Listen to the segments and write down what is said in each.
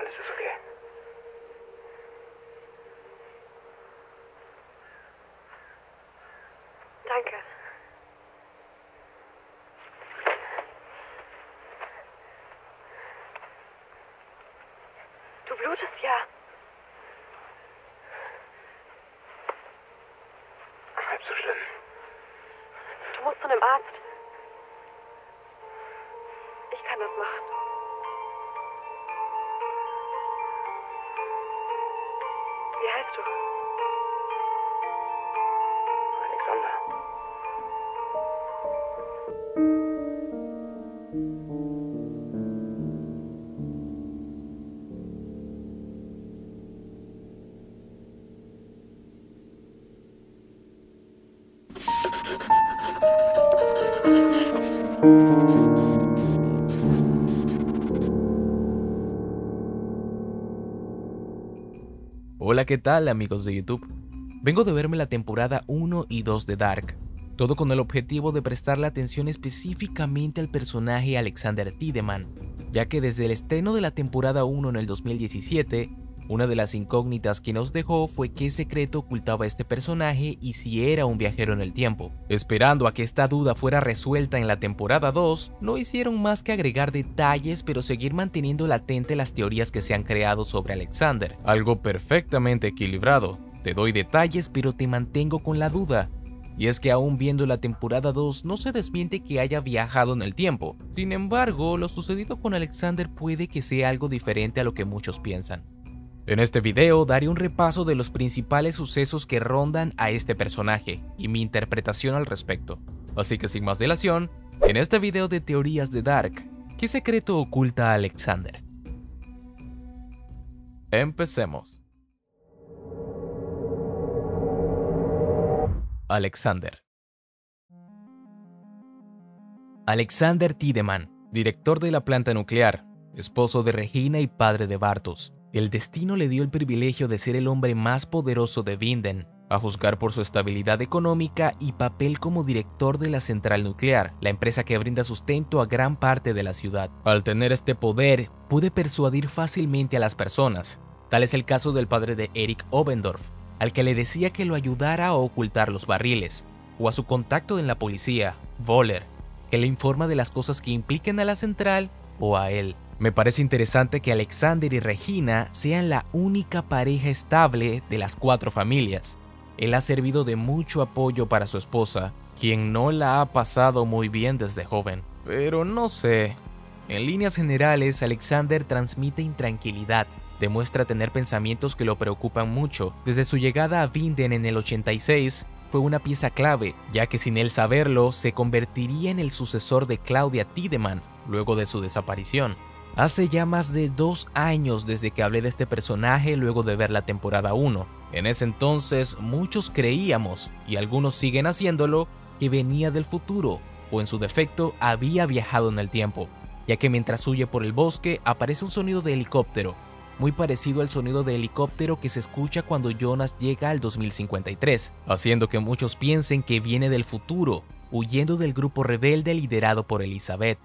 mal, ¿es eso qué? Danke. Du blutest ja. Halb so schlimm. Du musst zu einem Arzt. Ich kann das machen. Wie heißt du? Alexander. Hola, ¿qué tal amigos de YouTube? Vengo de verme la temporada 1 y 2 de Dark, todo con el objetivo de prestarle atención específicamente al personaje Alexander Tiedemann, ya que desde el estreno de la temporada 1 en el 2017, una de las incógnitas que nos dejó fue qué secreto ocultaba este personaje y si era un viajero en el tiempo. Esperando a que esta duda fuera resuelta en la temporada 2, no hicieron más que agregar detalles pero seguir manteniendo latente las teorías que se han creado sobre Alexander. Algo perfectamente equilibrado. Te doy detalles pero te mantengo con la duda. Y es que aún viendo la temporada 2 no se desmiente que haya viajado en el tiempo. Sin embargo, lo sucedido con Alexander puede que sea algo diferente a lo que muchos piensan. En este video daré un repaso de los principales sucesos que rondan a este personaje y mi interpretación al respecto. Así que sin más dilación, en este video de teorías de Dark, ¿qué secreto oculta a Alexander? Empecemos. Alexander. Alexander Tiedemann, director de la planta nuclear, esposo de Regina y padre de Bartosz. El destino le dio el privilegio de ser el hombre más poderoso de Vinden, a juzgar por su estabilidad económica y papel como director de la central nuclear, la empresa que brinda sustento a gran parte de la ciudad. Al tener este poder, puede persuadir fácilmente a las personas. Tal es el caso del padre de Eric Obendorf, al que le decía que lo ayudara a ocultar los barriles, o a su contacto en la policía, Voller, que le informa de las cosas que impliquen a la central o a él. Me parece interesante que Alexander y Regina sean la única pareja estable de las 4 familias. Él ha servido de mucho apoyo para su esposa, quien no la ha pasado muy bien desde joven. Pero no sé, en líneas generales Alexander transmite intranquilidad, demuestra tener pensamientos que lo preocupan mucho. Desde su llegada a Vinden en el 86, fue una pieza clave, ya que sin él saberlo, se convertiría en el sucesor de Claudia Tiedemann, luego de su desaparición. Hace ya más de 2 años desde que hablé de este personaje luego de ver la temporada 1. En ese entonces muchos creíamos, y algunos siguen haciéndolo, que venía del futuro, o en su defecto había viajado en el tiempo, ya que mientras huye por el bosque aparece un sonido de helicóptero, muy parecido al sonido de helicóptero que se escucha cuando Jonas llega al 2053, haciendo que muchos piensen que viene del futuro, huyendo del grupo rebelde liderado por Elizabeth.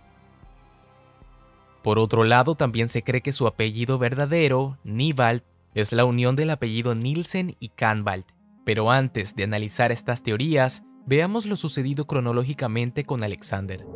Por otro lado, también se cree que su apellido verdadero, Nivald, es la unión del apellido Nielsen y Canvald. Pero antes de analizar estas teorías, veamos lo sucedido cronológicamente con Alexander.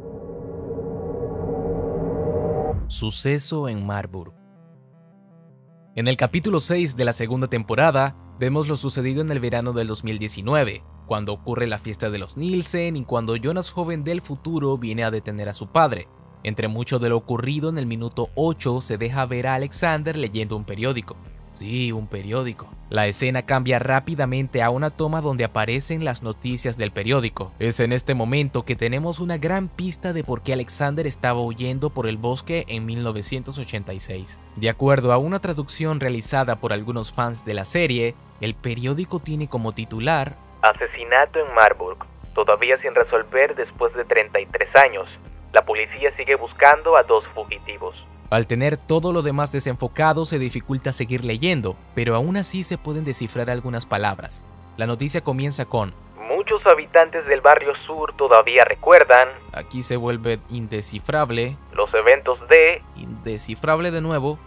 Suceso en Marburg. En el capítulo 6 de la segunda temporada, vemos lo sucedido en el verano del 2019, cuando ocurre la fiesta de los Nielsen y cuando Jonas, joven del futuro, viene a detener a su padre. Entre mucho de lo ocurrido, en el minuto 8 se deja ver a Alexander leyendo un periódico. Sí, un periódico. La escena cambia rápidamente a una toma donde aparecen las noticias del periódico. Es en este momento que tenemos una gran pista de por qué Alexander estaba huyendo por el bosque en 1986. De acuerdo a una traducción realizada por algunos fans de la serie, el periódico tiene como titular Asesinato en Marburg, todavía sin resolver después de 33 años. La policía sigue buscando a 2 fugitivos. Al tener todo lo demás desenfocado se dificulta seguir leyendo, pero aún así se pueden descifrar algunas palabras. La noticia comienza con Muchos habitantes del barrio sur todavía recuerdan. Aquí se vuelve indescifrable. Los eventos de. Indescifrable de nuevo.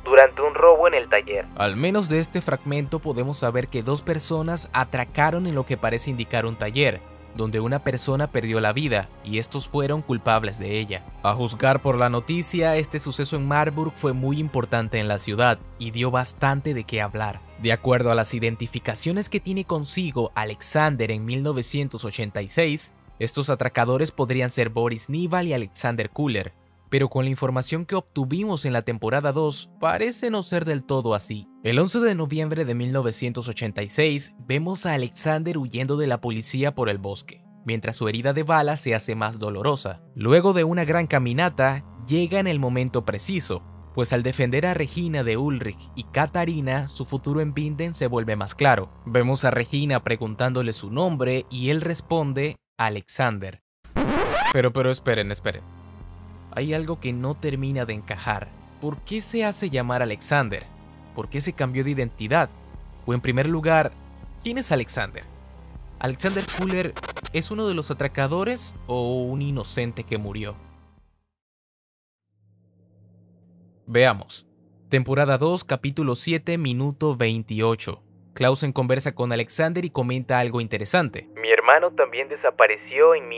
durante un robo en el taller. Al menos de este fragmento podemos saber que dos personas atracaron en lo que parece indicar un taller, donde una persona perdió la vida y estos fueron culpables de ella. A juzgar por la noticia, este suceso en Marburg fue muy importante en la ciudad y dio bastante de qué hablar. De acuerdo a las identificaciones que tiene consigo Alexander en 1986, estos atracadores podrían ser Boris Nival y Alexander Kuller, pero con la información que obtuvimos en la temporada 2 parece no ser del todo así. El 11 de noviembre de 1986 vemos a Alexander huyendo de la policía por el bosque, mientras su herida de bala se hace más dolorosa. Luego de una gran caminata, llega en el momento preciso, pues al defender a Regina de Ulrich y Katarina, su futuro en Winden se vuelve más claro. Vemos a Regina preguntándole su nombre y él responde Alexander. Pero esperen. Hay algo que no termina de encajar. ¿Por qué se hace llamar Alexander? ¿Por qué se cambió de identidad? O en primer lugar, ¿quién es Alexander? ¿Alexander Kuller es uno de los atracadores o un inocente que murió? Veamos. Temporada 2, capítulo 7, minuto 28. Clausen conversa con Alexander y comenta algo interesante. Mi hermano también desapareció en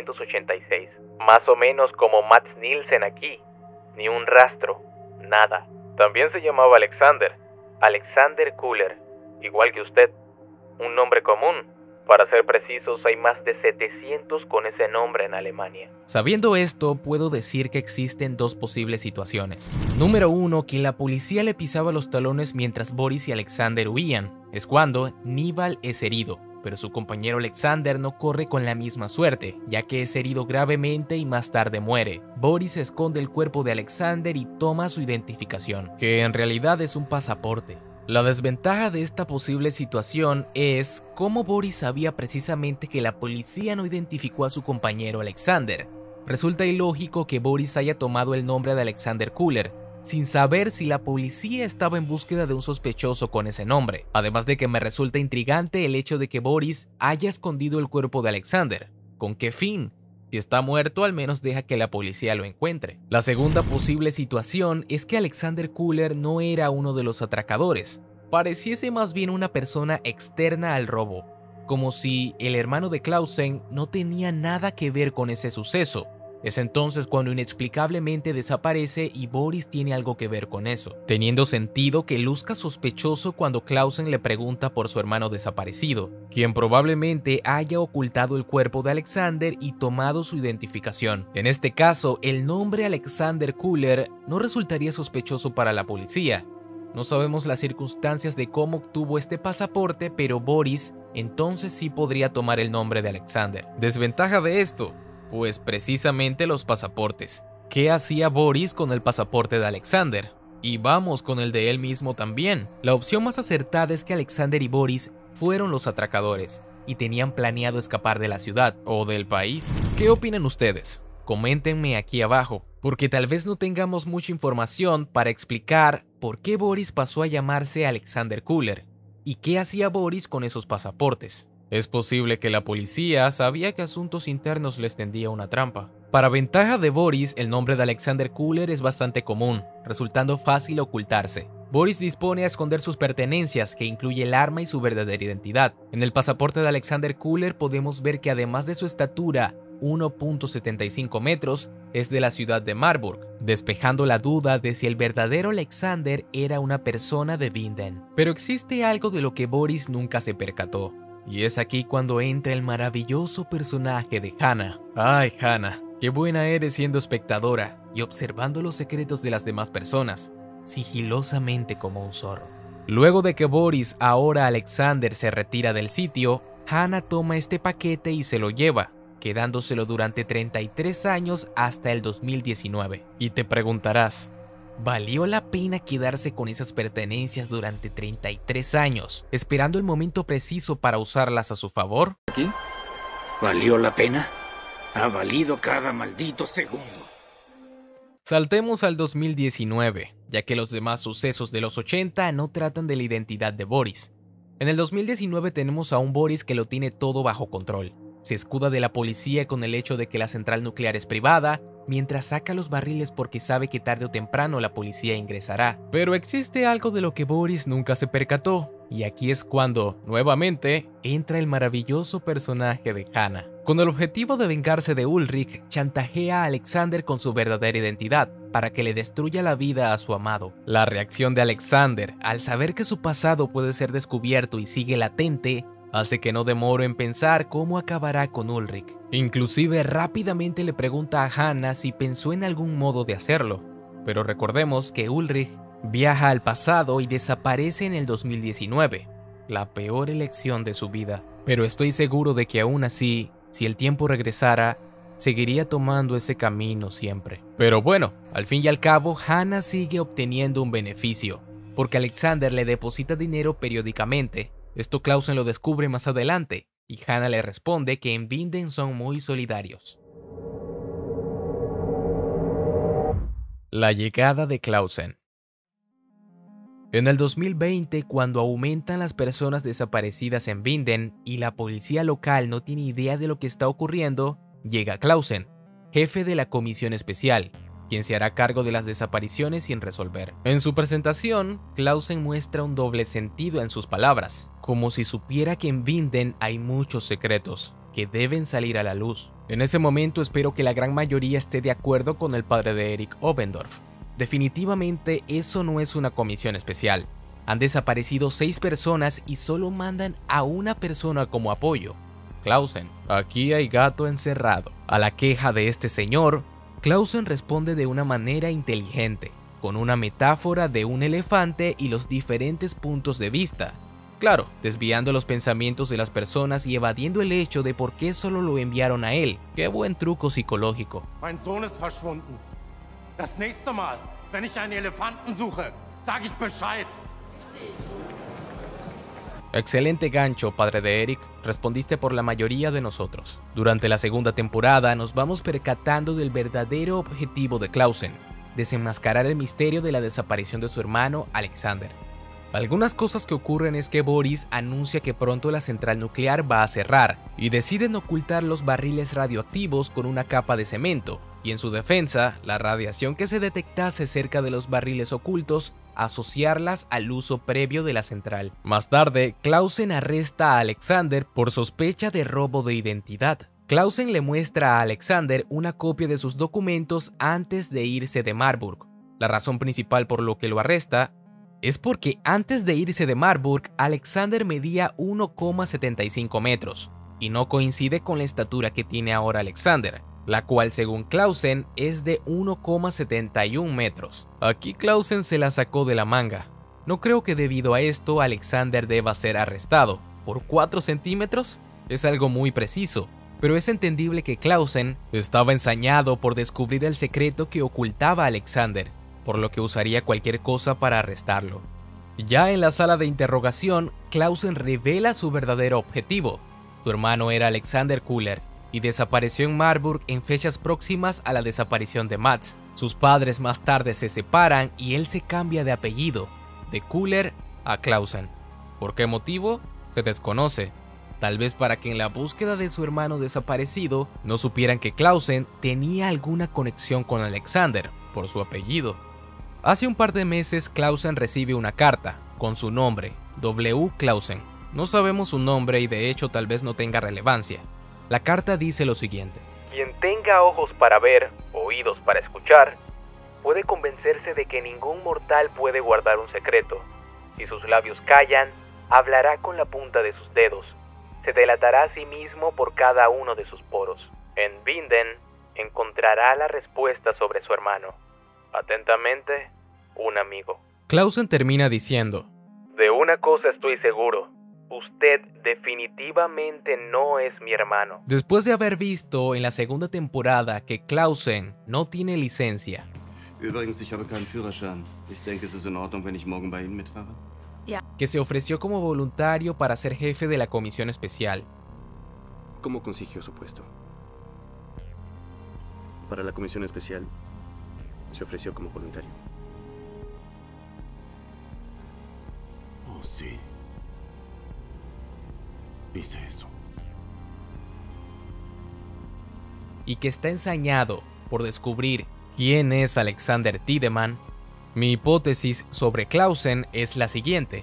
1986, más o menos como Mats Nielsen aquí. Ni un rastro, nada. También se llamaba Alexander Kuller, igual que usted. Un nombre común. Para ser precisos, hay más de 700 con ese nombre en Alemania. Sabiendo esto, puedo decir que existen dos posibles situaciones. Número 1, que la policía le pisaba los talones mientras Boris y Alexander huían. Es cuando Nival es herido, pero su compañero Alexander no corre con la misma suerte, ya que es herido gravemente y más tarde muere. Boris esconde el cuerpo de Alexander y toma su identificación, que en realidad es un pasaporte. La desventaja de esta posible situación es cómo Boris sabía precisamente que la policía no identificó a su compañero Alexander. Resulta ilógico que Boris haya tomado el nombre de Alexander Kuller, sin saber si la policía estaba en búsqueda de un sospechoso con ese nombre. Además de que me resulta intrigante el hecho de que Boris haya escondido el cuerpo de Alexander. ¿Con qué fin? Si está muerto, al menos deja que la policía lo encuentre. La segunda posible situación es que Alexander Kuller no era uno de los atracadores. Pareciese más bien una persona externa al robo, como si el hermano de Clausen no tenía nada que ver con ese suceso. Es entonces cuando inexplicablemente desaparece y Boris tiene algo que ver con eso, teniendo sentido que luzca sospechoso cuando Clausen le pregunta por su hermano desaparecido, quien probablemente haya ocultado el cuerpo de Alexander y tomado su identificación. En este caso, el nombre Alexander Kuller no resultaría sospechoso para la policía. No sabemos las circunstancias de cómo obtuvo este pasaporte, pero Boris entonces sí podría tomar el nombre de Alexander. ¿Desventaja de esto? Pues precisamente los pasaportes. ¿Qué hacía Boris con el pasaporte de Alexander? Y vamos con el de él mismo también. La opción más acertada es que Alexander y Boris fueron los atracadores y tenían planeado escapar de la ciudad o del país. ¿Qué opinan ustedes? Coméntenme aquí abajo, porque tal vez no tengamos mucha información para explicar por qué Boris pasó a llamarse Alexander Kuller y qué hacía Boris con esos pasaportes. Es posible que la policía sabía que asuntos internos les tendía una trampa. Para ventaja de Boris, el nombre de Alexander Kuller es bastante común, resultando fácil ocultarse. Boris dispone a esconder sus pertenencias, que incluye el arma y su verdadera identidad. En el pasaporte de Alexander Kuller podemos ver que además de su estatura, 1.75 metros, es de la ciudad de Marburg, despejando la duda de si el verdadero Alexander era una persona de Winden. Pero existe algo de lo que Boris nunca se percató. Y es aquí cuando entra el maravilloso personaje de Hannah. ¡Ay, Hannah! ¡Qué buena eres siendo espectadora y observando los secretos de las demás personas, sigilosamente como un zorro! Luego de que Boris, ahora Alexander, se retira del sitio, Hannah toma este paquete y se lo lleva, quedándoselo durante 33 años hasta el 2019. Y te preguntarás, ¿valió la pena quedarse con esas pertenencias durante 33 años, esperando el momento preciso para usarlas a su favor? ¿Aquí? ¿Valió la pena? Ha valido cada maldito segundo. Saltemos al 2019, ya que los demás sucesos de los 80 no tratan de la identidad de Boris. En el 2019 tenemos a un Boris que lo tiene todo bajo control. Se escuda de la policía con el hecho de que la central nuclear es privada mientras saca los barriles porque sabe que tarde o temprano la policía ingresará. Pero existe algo de lo que Boris nunca se percató, y aquí es cuando, nuevamente, entra el maravilloso personaje de Hannah. Con el objetivo de vengarse de Ulrich, chantajea a Alexander con su verdadera identidad, para que le destruya la vida a su amado. La reacción de Alexander, al saber que su pasado puede ser descubierto y sigue latente, hace que no demore en pensar cómo acabará con Ulrich. Inclusive rápidamente le pregunta a Hannah si pensó en algún modo de hacerlo, pero recordemos que Ulrich viaja al pasado y desaparece en el 2019, la peor elección de su vida. Pero estoy seguro de que aún así, si el tiempo regresara, seguiría tomando ese camino siempre. Pero bueno, al fin y al cabo, Hannah sigue obteniendo un beneficio, porque Alexander le deposita dinero periódicamente. Esto Clausen lo descubre más adelante, y Hannah le responde que en Winden son muy solidarios. La llegada de Clausen. En el 2020, cuando aumentan las personas desaparecidas en Winden y la policía local no tiene idea de lo que está ocurriendo, llega Clausen, jefe de la comisión especial, quien se hará cargo de las desapariciones sin resolver. En su presentación, Clausen muestra un doble sentido en sus palabras, como si supiera que en Winden hay muchos secretos que deben salir a la luz. En ese momento espero que la gran mayoría esté de acuerdo con el padre de Eric Obendorf. Definitivamente eso no es una comisión especial. Han desaparecido 6 personas y solo mandan a una persona como apoyo. Clausen, aquí hay gato encerrado. A la queja de este señor, Clausen responde de una manera inteligente, con una metáfora de un elefante y los diferentes puntos de vista. Claro, desviando los pensamientos de las personas y evadiendo el hecho de por qué solo lo enviaron a él. Qué buen truco psicológico. Mein Sohn ist verschwunden. Das nächste Mal, wenn ich einen Elefanten suche, sage ich Bescheid. Excelente gancho, padre de Eric. Respondiste por la mayoría de nosotros. Durante la segunda temporada nos vamos percatando del verdadero objetivo de Clausen: desenmascarar el misterio de la desaparición de su hermano Alexander. Algunas cosas que ocurren es que Boris anuncia que pronto la central nuclear va a cerrar y deciden ocultar los barriles radioactivos con una capa de cemento, y en su defensa, la radiación que se detectase cerca de los barriles ocultos, asociarlas al uso previo de la central. Más tarde, Clausen arresta a Alexander por sospecha de robo de identidad. Clausen le muestra a Alexander una copia de sus documentos antes de irse de Marburg. La razón principal por lo que lo arresta es porque antes de irse de Marburg, Alexander medía 1,75 metros y no coincide con la estatura que tiene ahora Alexander, la cual según Clausen es de 1,71 metros. Aquí Clausen se la sacó de la manga. No creo que debido a esto Alexander deba ser arrestado. ¿Por 4 centímetros? Es algo muy preciso, pero es entendible que Clausen estaba ensañado por descubrir el secreto que ocultaba Alexander, por lo que usaría cualquier cosa para arrestarlo. Ya en la sala de interrogación, Clausen revela su verdadero objetivo. Su hermano era Alexander Kuller y desapareció en Marburg en fechas próximas a la desaparición de Mats. Sus padres más tarde se separan y él se cambia de apellido, de Kuller a Clausen. ¿Por qué motivo? Se desconoce. Tal vez para que en la búsqueda de su hermano desaparecido no supieran que Clausen tenía alguna conexión con Alexander por su apellido. Hace un par de meses Clausen recibe una carta con su nombre, W. Clausen. No sabemos su nombre y de hecho tal vez no tenga relevancia. La carta dice lo siguiente: quien tenga ojos para ver, oídos para escuchar, puede convencerse de que ningún mortal puede guardar un secreto. Si sus labios callan, hablará con la punta de sus dedos. Se delatará a sí mismo por cada uno de sus poros. En Winden encontrará la respuesta sobre su hermano. Atentamente, un amigo. Clausen termina diciendo: de una cosa estoy seguro. Usted definitivamente no es mi hermano. Después de haber visto en la segunda temporada que Clausen no tiene licencia. Übrigens, ich habe keinen Führerschein. Ich denke, es ist in Ordnung, wenn ich morgen bei Ihnen mitfahre. Que se ofreció como voluntario para ser jefe de la comisión especial. ¿Cómo consiguió su puesto? Para la comisión especial, se ofreció como voluntario. Oh, sí. Hice eso. Y que está ensañado por descubrir quién es Alexander Tiedemann, mi hipótesis sobre Clausen es la siguiente.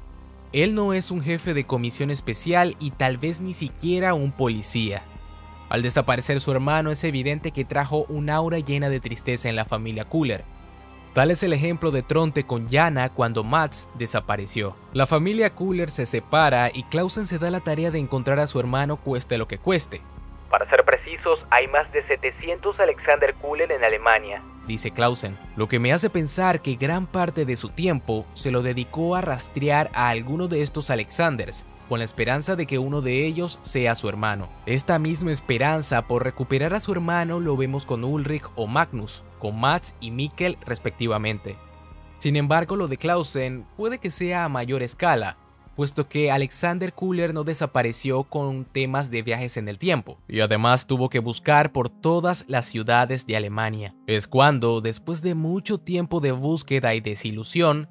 Él no es un jefe de comisión especial y tal vez ni siquiera un policía. Al desaparecer su hermano es evidente que trajo un aura llena de tristeza en la familia Kuller. Tal es el ejemplo de Tronte con Jana cuando Mats desapareció. La familia Kuller se separa y Clausen se da la tarea de encontrar a su hermano cueste lo que cueste. Para ser precisos, hay más de 700 Alexander Kuller en Alemania, dice Clausen, lo que me hace pensar que gran parte de su tiempo se lo dedicó a rastrear a alguno de estos Alexanders, con la esperanza de que uno de ellos sea su hermano. Esta misma esperanza por recuperar a su hermano lo vemos con Ulrich o Magnus, con Mats y Mikkel respectivamente. Sin embargo, lo de Clausen puede que sea a mayor escala, puesto que Alexander Kuller no desapareció con temas de viajes en el tiempo, y además tuvo que buscar por todas las ciudades de Alemania. Es cuando, después de mucho tiempo de búsqueda y desilusión,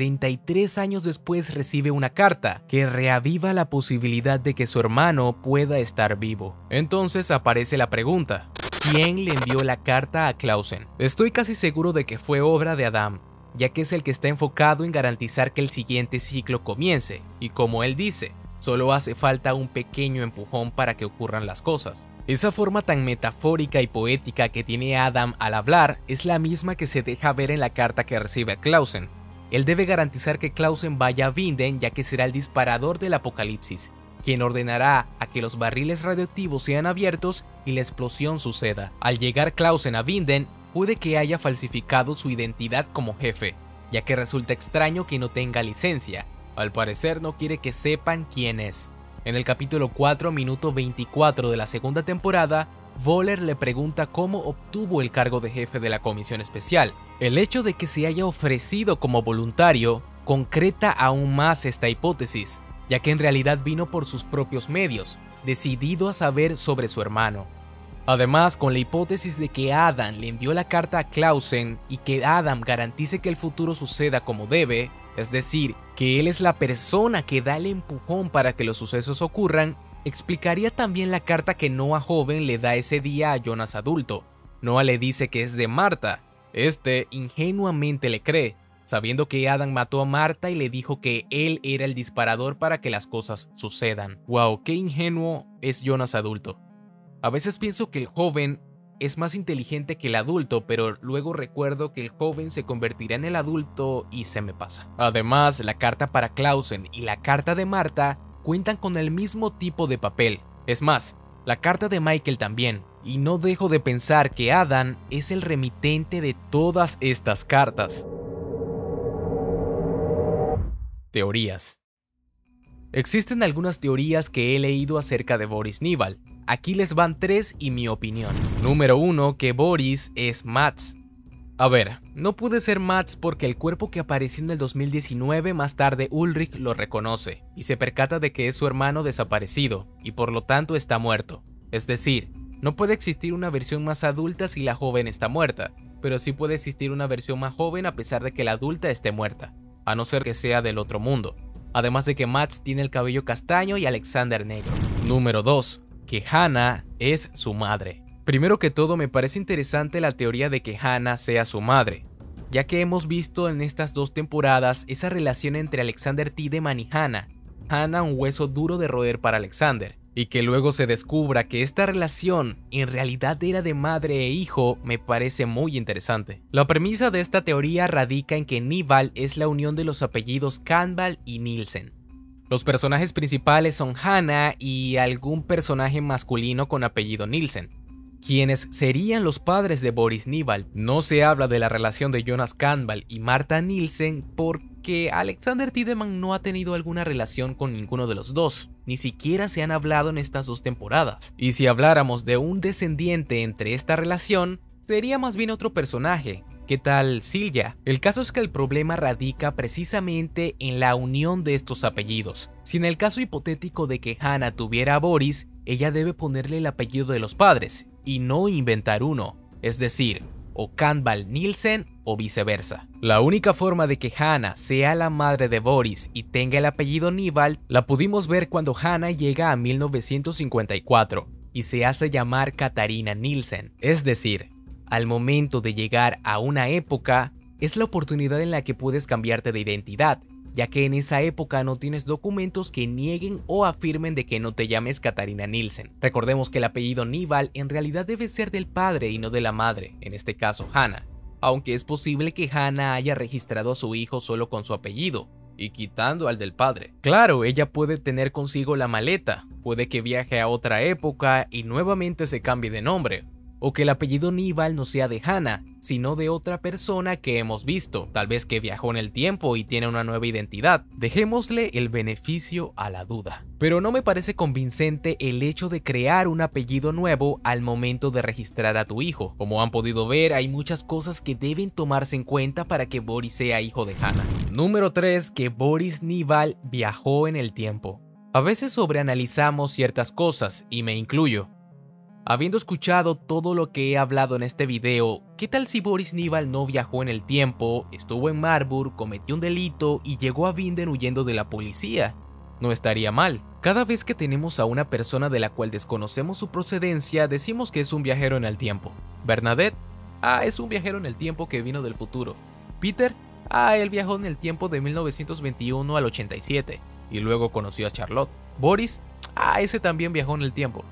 33 años después recibe una carta que reaviva la posibilidad de que su hermano pueda estar vivo. Entonces aparece la pregunta, ¿quién le envió la carta a Clausen? Estoy casi seguro de que fue obra de Adam, ya que es el que está enfocado en garantizar que el siguiente ciclo comience, y como él dice, solo hace falta un pequeño empujón para que ocurran las cosas. Esa forma tan metafórica y poética que tiene Adam al hablar es la misma que se deja ver en la carta que recibe a Clausen. Él debe garantizar que Clausen vaya a Winden, ya que será el disparador del apocalipsis, quien ordenará a que los barriles radioactivos sean abiertos y la explosión suceda. Al llegar Clausen a Winden, puede que haya falsificado su identidad como jefe, ya que resulta extraño que no tenga licencia. Al parecer no quiere que sepan quién es. En el capítulo 4, minuto 24 de la segunda temporada, Voller le pregunta cómo obtuvo el cargo de jefe de la comisión especial. El hecho de que se haya ofrecido como voluntario concreta aún más esta hipótesis, ya que en realidad vino por sus propios medios, decidido a saber sobre su hermano. Además, con la hipótesis de que Adam le envió la carta a Clausen y que Adam garantice que el futuro suceda como debe, es decir, que él es la persona que da el empujón para que los sucesos ocurran, explicaría también la carta que Noah joven le da ese día a Jonas adulto. Noah le dice que es de Marta. Este ingenuamente le cree, sabiendo que Adam mató a Marta y le dijo que él era el disparador para que las cosas sucedan. Wow, qué ingenuo es Jonas adulto. A veces pienso que el joven es más inteligente que el adulto, pero luego recuerdo que el joven se convertirá en el adulto y se me pasa. Además, la carta para Clausen y la carta de Marta cuentan con el mismo tipo de papel. Es más, la carta de Michael también. Y no dejo de pensar que Adam es el remitente de todas estas cartas. Teorías. Existen algunas teorías que he leído acerca de Boris Nival. Aquí les van 3 y mi opinión. Número 1, que Boris es Mats. A ver, no puede ser Mats porque el cuerpo que apareció en el 2019 más tarde Ulrich lo reconoce y se percata de que es su hermano desaparecido y por lo tanto está muerto. Es decir, no puede existir una versión más adulta si la joven está muerta, pero sí puede existir una versión más joven a pesar de que la adulta esté muerta, a no ser que sea del otro mundo. Además de que Mats tiene el cabello castaño y Alexander negro. Número 2. Que Hannah es su madre. Primero que todo, me parece interesante la teoría de que Hannah sea su madre, ya que hemos visto en estas 2 temporadas esa relación entre Alexander Tiedemann y Hannah. Hannah un hueso duro de roer para Alexander, y que luego se descubra que esta relación en realidad era de madre e hijo me parece muy interesante. La premisa de esta teoría radica en que Nival es la unión de los apellidos Canval y Nielsen. Los personajes principales son Hannah y algún personaje masculino con apellido Nielsen, quienes serían los padres de Boris Nival. No se habla de la relación de Jonas Canval y Marta Nielsen porque Alexander Tiedemann no ha tenido alguna relación con ninguno de los dos, ni siquiera se han hablado en estas 2 temporadas. Y si habláramos de un descendiente entre esta relación, sería más bien otro personaje. ¿Qué tal Silja? El caso es que el problema radica precisamente en la unión de estos apellidos. Si en el caso hipotético de que Hannah tuviera a Boris, ella debe ponerle el apellido de los padres y no inventar uno, es decir, o Canval Nielsen o viceversa. La única forma de que Hannah sea la madre de Boris y tenga el apellido Nival la pudimos ver cuando Hannah llega a 1954 y se hace llamar Katarina Nielsen, es decir, al momento de llegar a una época, es la oportunidad en la que puedes cambiarte de identidad, ya que en esa época no tienes documentos que nieguen o afirmen de que no te llames Katarina Nielsen. Recordemos que el apellido Nival en realidad debe ser del padre y no de la madre, en este caso Hannah, aunque es posible que Hannah haya registrado a su hijo solo con su apellido, y quitando al del padre. Claro, ella puede tener consigo la maleta, puede que viaje a otra época y nuevamente se cambie de nombre, o que el apellido Nival no sea de Hannah, sino de otra persona que hemos visto, tal vez que viajó en el tiempo y tiene una nueva identidad. Dejémosle el beneficio a la duda. Pero no me parece convincente el hecho de crear un apellido nuevo al momento de registrar a tu hijo. Como han podido ver, hay muchas cosas que deben tomarse en cuenta para que Boris sea hijo de Hannah. Número 3. Que Boris Nival viajó en el tiempo. A veces sobreanalizamos ciertas cosas, y me incluyo. Habiendo escuchado todo lo que he hablado en este video, ¿qué tal si Boris Nival no viajó en el tiempo, estuvo en Marburg, cometió un delito y llegó a Vinden huyendo de la policía? No estaría mal. Cada vez que tenemos a una persona de la cual desconocemos su procedencia, decimos que es un viajero en el tiempo. Bernadette, es un viajero en el tiempo que vino del futuro. Peter, él viajó en el tiempo de 1921 al 87 y luego conoció a Charlotte. Boris, ese también viajó en el tiempo.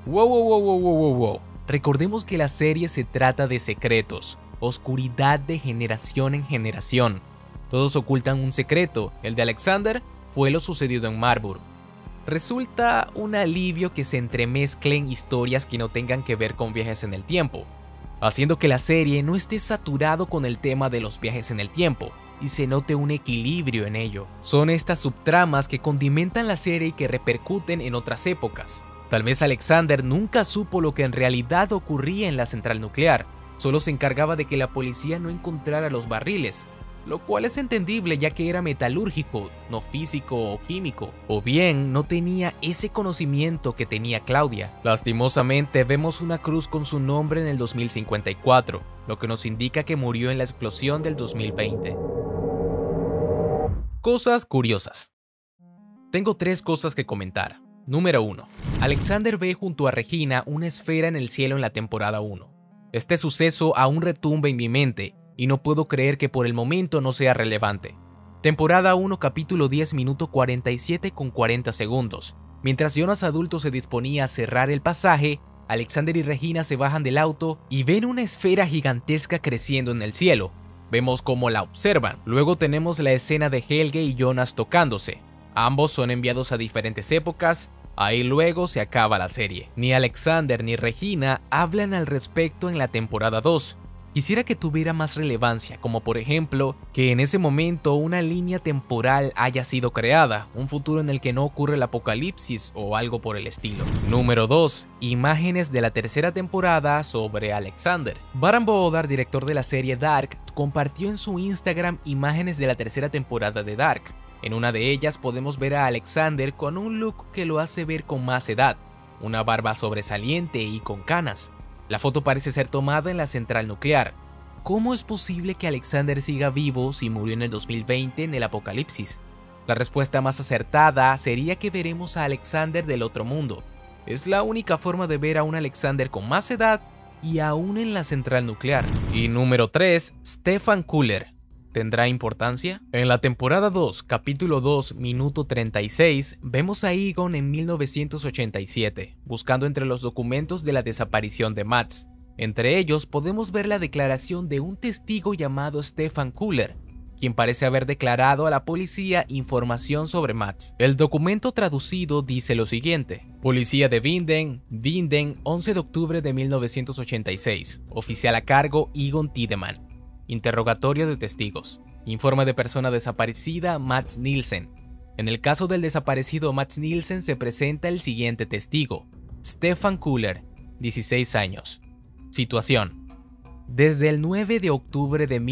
Wow. Recordemos que la serie se trata de secretos, oscuridad de generación en generación. Todos ocultan un secreto, el de Alexander fue lo sucedido en Marburg. Resulta un alivio que se entremezclen historias que no tengan que ver con viajes en el tiempo, haciendo que la serie no esté saturado con el tema de los viajes en el tiempo y se note un equilibrio en ello. Son estas subtramas que condimentan la serie y que repercuten en otras épocas. Tal vez Alexander nunca supo lo que en realidad ocurría en la central nuclear, solo se encargaba de que la policía no encontrara los barriles, lo cual es entendible ya que era metalúrgico, no físico o químico, o bien no tenía ese conocimiento que tenía Claudia. Lastimosamente vemos una cruz con su nombre en el 2054, lo que nos indica que murió en la explosión del 2020. Cosas curiosas. Tengo 3 cosas que comentar. Número 1. Alexander ve junto a Regina una esfera en el cielo en la temporada 1. Este suceso aún retumba en mi mente y no puedo creer que por el momento no sea relevante. Temporada 1, capítulo 10, minuto 47 con 40 segundos. Mientras Jonas adulto se disponía a cerrar el pasaje, Alexander y Regina se bajan del auto y ven una esfera gigantesca creciendo en el cielo. Vemos cómo la observan. Luego tenemos la escena de Helge y Jonas tocándose. Ambos son enviados a diferentes épocas. Ahí luego se acaba la serie. Ni Alexander ni Regina hablan al respecto en la temporada 2. Quisiera que tuviera más relevancia, como por ejemplo, que en ese momento una línea temporal haya sido creada, un futuro en el que no ocurre el apocalipsis o algo por el estilo. Número 2. Imágenes de la tercera temporada sobre Alexander. Baran Bodar, director de la serie Dark, compartió en su Instagram imágenes de la tercera temporada de Dark. En una de ellas podemos ver a Alexander con un look que lo hace ver con más edad, una barba sobresaliente y con canas. La foto parece ser tomada en la central nuclear. ¿Cómo es posible que Alexander siga vivo si murió en el 2020 en el apocalipsis? La respuesta más acertada sería que veremos a Alexander del otro mundo. Es la única forma de ver a un Alexander con más edad y aún en la central nuclear. Y número 3, Stefan Kuller. ¿Tendrá importancia? En la temporada 2, capítulo 2, minuto 36, vemos a Egon en 1987, buscando entre los documentos de la desaparición de Mats. Entre ellos podemos ver la declaración de un testigo llamado Stefan Kuller, quien parece haber declarado a la policía información sobre Mats. El documento traducido dice lo siguiente: Policía de Vinden, 11 de octubre de 1986, oficial a cargo Egon Tiedemann. Interrogatorio de testigos. Informe de persona desaparecida Mats Nielsen. En el caso del desaparecido Mats Nielsen se presenta el siguiente testigo, Stefan Kuller, 16 años. Situación. Desde el 9 de octubre de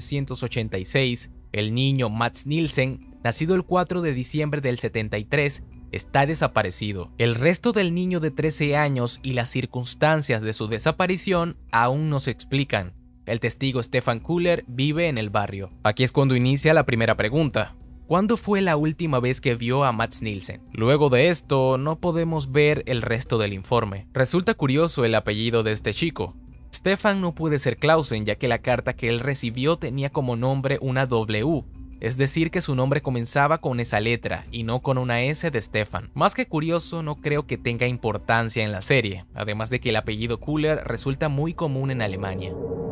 1986, el niño Mats Nielsen, nacido el 4 de diciembre del 73, está desaparecido. El resto del niño de 13 años y las circunstancias de su desaparición aún no se explican. El testigo Stefan Kuller vive en el barrio. Aquí es cuando inicia la primera pregunta. ¿Cuándo fue la última vez que vio a Mats Nielsen? Luego de esto, no podemos ver el resto del informe. Resulta curioso el apellido de este chico. Stefan no puede ser Clausen, ya que la carta que él recibió tenía como nombre una W, es decir que su nombre comenzaba con esa letra y no con una S de Stefan. Más que curioso, no creo que tenga importancia en la serie, además de que el apellido Kuller resulta muy común en Alemania.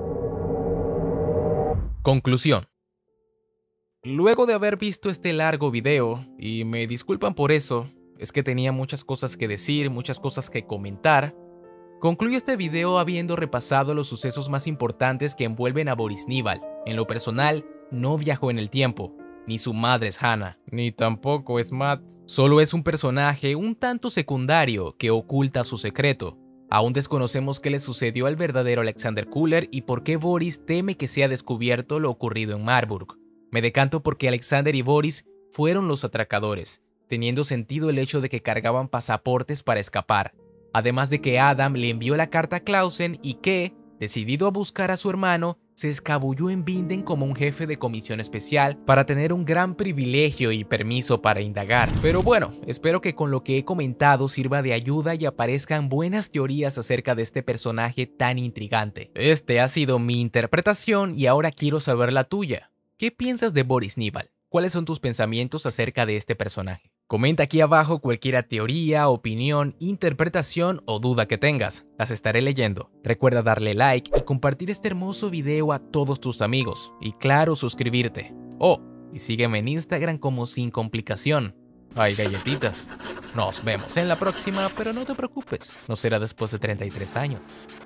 Conclusión. Luego de haber visto este largo video, y me disculpan por eso, es que tenía muchas cosas que decir, muchas cosas que comentar, concluyo este video habiendo repasado los sucesos más importantes que envuelven a Boris Nival. En lo personal, no viajó en el tiempo, ni su madre es Hannah, ni tampoco es Matt. Solo es un personaje un tanto secundario que oculta su secreto. Aún desconocemos qué le sucedió al verdadero Alexander Kuller y por qué Boris teme que sea descubierto lo ocurrido en Marburg. Me decanto porque Alexander y Boris fueron los atracadores, teniendo sentido el hecho de que cargaban pasaportes para escapar. Además de que Adam le envió la carta a Clausen y que, decidido a buscar a su hermano, se escabulló en Winden como un jefe de comisión especial para tener un gran privilegio y permiso para indagar. Pero bueno, espero que con lo que he comentado sirva de ayuda y aparezcan buenas teorías acerca de este personaje tan intrigante. Este ha sido mi interpretación y ahora quiero saber la tuya. ¿Qué piensas de Boris Nival? ¿Cuáles son tus pensamientos acerca de este personaje? Comenta aquí abajo cualquier teoría, opinión, interpretación o duda que tengas. Las estaré leyendo. Recuerda darle like y compartir este hermoso video a todos tus amigos. Y claro, suscribirte. Oh, y sígueme en Instagram como Sin Complicación. Hay galletitas. Nos vemos en la próxima, pero no te preocupes, no será después de 33 años.